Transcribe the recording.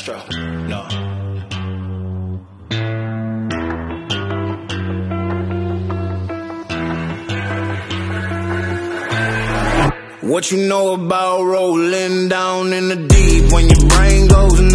Astro. No. What you know about rolling down in the deep when your brain goes